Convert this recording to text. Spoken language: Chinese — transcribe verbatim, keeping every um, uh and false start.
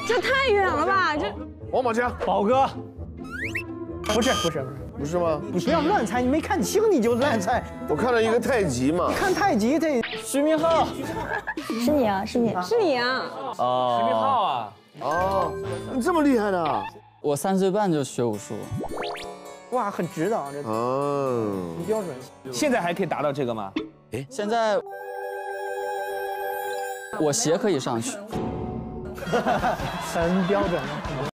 这太远了吧？这王宝强， 宝哥，不是不是不是不是吗？ 不不要乱猜，你没看清你就乱猜。 我看到一个太极嘛， 看太极这徐明浩， 是你啊，是你， 是你啊！ 哦， 徐明浩啊， 哦，你这么厉害的？ 我三岁半就学武术， 哇，很值的啊，这哦， 很标准。 现在还可以达到这个吗？ 现在我鞋可以上去。 很标准了。